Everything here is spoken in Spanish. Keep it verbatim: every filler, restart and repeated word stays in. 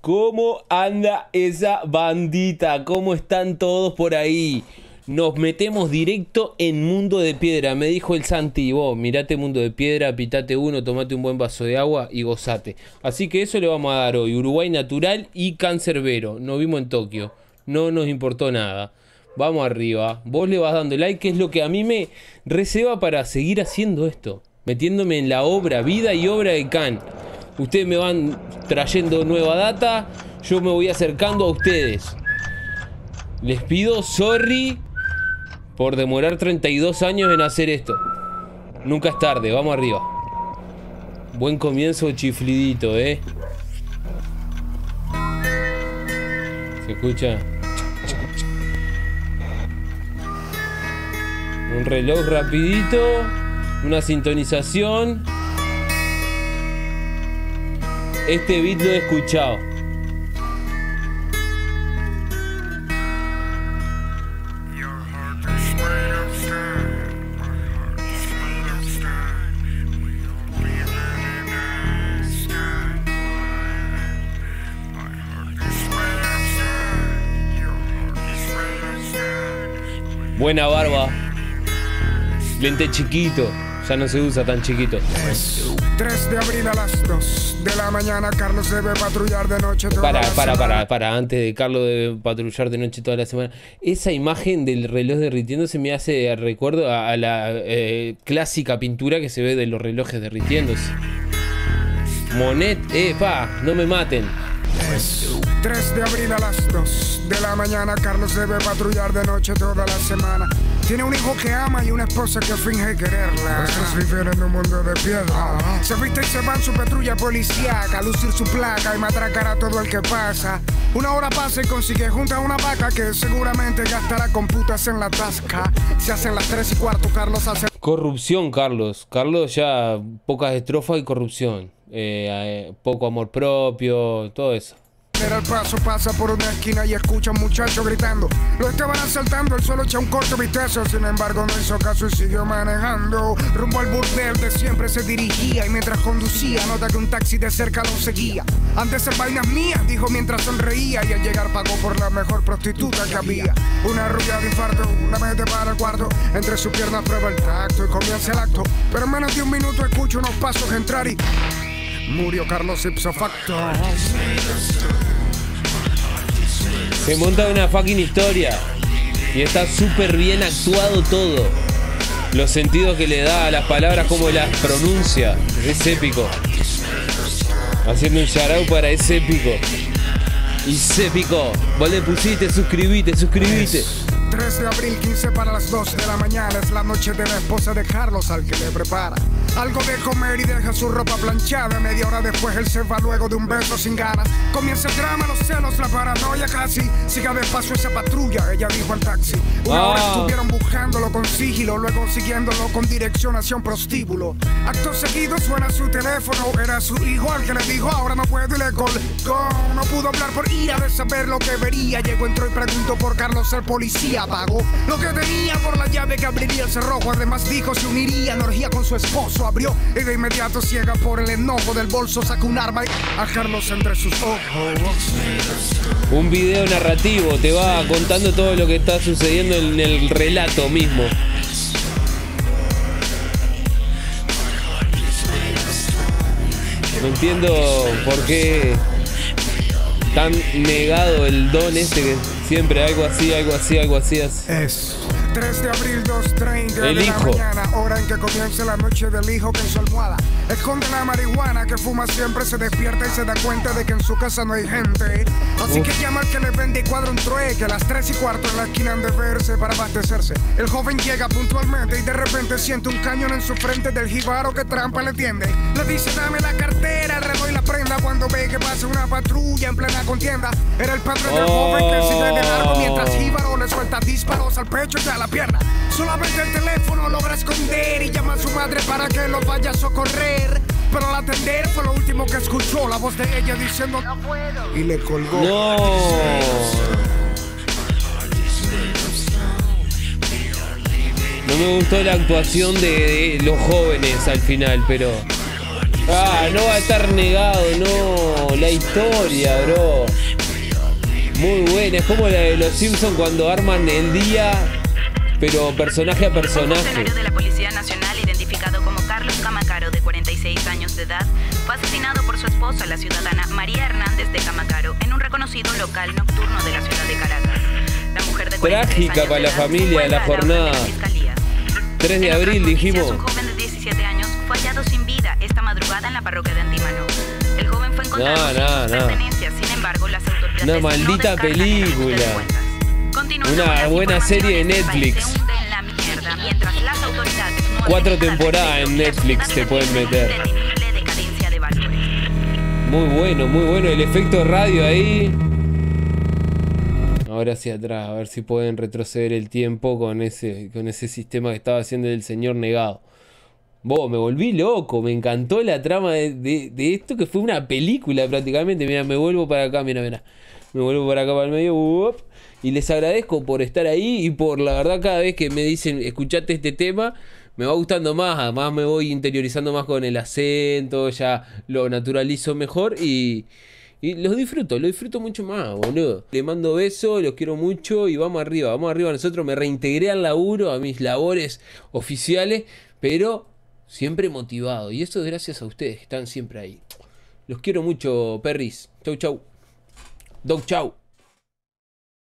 ¿Cómo anda esa bandita? ¿Cómo están todos por ahí? Nos metemos directo en Mundo de Piedra. Me dijo el Santi, vos mirate Mundo de Piedra, pitate uno, tomate un buen vaso de agua y gozate. Así que eso le vamos a dar hoy. Uruguay natural y cancerbero. Nos vimos en Tokio. No nos importó nada. Vamos arriba. Vos le vas dando like, que es lo que a mí me receba para seguir haciendo esto. Metiéndome en la obra, vida y obra de Khan. Ustedes me van trayendo nueva data. Yo me voy acercando a ustedes. Les pido sorry por demorar treinta y dos años en hacer esto. Nunca es tarde, vamos arriba. Buen comienzo chiflidito, eh. ¿Se escucha? Un reloj rapidito. Una sintonización. Este beat lo he escuchado. Buena barba. Lente chiquito. Ya no se usa tan chiquito. tres de abril a las dos de la mañana. Carlos debe patrullar de noche toda Para, la para, semana. para, para. Antes de Carlos debe patrullar de noche toda la semana. Esa imagen del reloj derritiéndose me hace recuerdo a, a la eh, clásica pintura que se ve de los relojes derritiéndose. Monet, eh, pa, no me maten. tres de abril a las dos de la mañana. Carlos debe patrullar de noche toda la semana. Tiene un hijo que ama y una esposa que finge quererla. Estos viven en un mundo de piedra. Se viste y se va en su patrulla policíaca a lucir su placa y matracar a todo el que pasa. Una hora pasa y consigue junta una vaca que seguramente gastará con putas en la tasca. Se hacen las tres y cuarto, Carlos hace... Corrupción, Carlos. Carlos ya pocas estrofas y corrupción. Eh, eh, poco amor propio, todo eso. El paso pasa por una esquina y escucha a un muchacho gritando. Lo estaban asaltando, él solo echa un corto vistazo. Sin embargo no hizo caso y siguió manejando. Rumbo al burdel de siempre se dirigía. Y mientras conducía nota que un taxi de cerca lo seguía. Antes en vainas mías, dijo mientras sonreía. Y al llegar pagó por la mejor prostituta que había. Una rubia de infarto, la mete para el cuarto. Entre sus piernas prueba el tacto y comienza el acto. Pero en menos de un minuto escucho unos pasos entrar y... murió Carlos ipso facto. Se monta una fucking historia. Y está súper bien actuado todo. Los sentidos que le da a las palabras, como las pronuncia. Es épico. Haciendo un shoutout para Es Épico. Y es épico. Vos le pusiste, suscribite, suscribite. tres de abril, quince para las dos de la mañana. Es la noche de la esposa de Carlos al que le prepara algo de comer y deja su ropa planchada. Media hora después él se va luego de un beso sin ganas. Comienza el drama, los celos, la paranoia casi. Siga despacio esa patrulla, ella dijo al taxi. Una ah. hora estuvieron buscándolo con sigilo, luego siguiéndolo con dirección hacia un prostíbulo. Acto seguido suena su teléfono. Era su hijo al que le dijo ahora no puedo y le colgó. No pudo hablar por ira de saber lo que vería. Llegó, entró y preguntó por Carlos el policía. Pagó lo que tenía por la llave que abriría el cerrojo. Además dijo se uniría en orgía con su esposo. Abrió y de inmediato, ciega por el enojo del bolso, sacó un arma y a Carlos entre sus ojos. Un video narrativo, te va contando todo lo que está sucediendo en el relato mismo. No entiendo por qué tan negado el don este, que siempre algo así, algo así, algo así. Es tres de abril, dos treinta de hijo. la mañana, hora en que comienza la noche del hijo que en su almohada esconde la marihuana que fuma siempre. Se despierta y se da cuenta de que en su casa no hay gente. Así Uf. que llama al que le vende y cuadra un trueque. A las tres y cuarto en la esquina han de verse para abastecerse. El joven llega puntualmente y de repente siente un cañón en su frente del jíbaro que trampa le tiende. Le dice dame la cartera, el reloj y la prenda. Cuando ve que pasa una patrulla en plena contienda, era el padre del Oh. joven que sigue de largo mientras jíbaro le suelta disparos al pecho y a la pierna. Solamente el teléfono logra esconder y llama a su madre para que lo vaya a socorrer. Pero al atender fue lo último que escuchó, la voz de ella diciendo no puedo. Y le colgó. No. No me gustó la actuación de, de los jóvenes al final, pero... Ah, no va a estar negado, no. La historia, bro. Muy buena. Es como la de los Simpsons cuando arman el día, pero personaje a personaje. Un funcionario de la Policía Nacional, identificado como Carlos Camacaro, de cuarenta y seis años de edad, fue asesinado por su esposa, la ciudadana María Hernández de Camacaro, en un reconocido local nocturno de la ciudad de Caracas. La mujer de Trágica para la familia, la jornada. tres de abril, dijimos. Un joven de diecisiete años fue hallado sin vida esta madrugada en la parroquia de Antímano. El joven fue encontrado No, no, sin no. pertenencias, sin embargo, las autoridades Una no maldita descartan el película. ajuste de cuentas. Continuando Una con las buena serie de informaciones, el país Netflix. se hunde en la mierda, mientras las autoridades no Cuatro hacen nada temporadas al en respecto. Netflix La te pueden sociedad meter. tiene una indetenible decadencia de valores. Muy bueno, muy bueno. El efecto radio ahí. Ahora hacia atrás, a ver si pueden retroceder el tiempo con ese, con ese sistema que estaba haciendo el señor negado. Vos, me volví loco, me encantó la trama de, de, de esto que fue una película prácticamente. Mira, me vuelvo para acá, mira, mira. Me vuelvo para acá para el medio. Uop, y les agradezco por estar ahí y por la verdad cada vez que me dicen, escuchate este tema, me va gustando más. Además me voy interiorizando más con el acento, ya lo naturalizo mejor y... Y los disfruto, lo disfruto mucho más, boludo. Le mando besos, los quiero mucho y vamos arriba, vamos arriba. Nosotros me reintegré al laburo, a mis labores oficiales, pero siempre motivado. Y eso es gracias a ustedes, que están siempre ahí. Los quiero mucho, perris. Chau, chau. Dog, chau.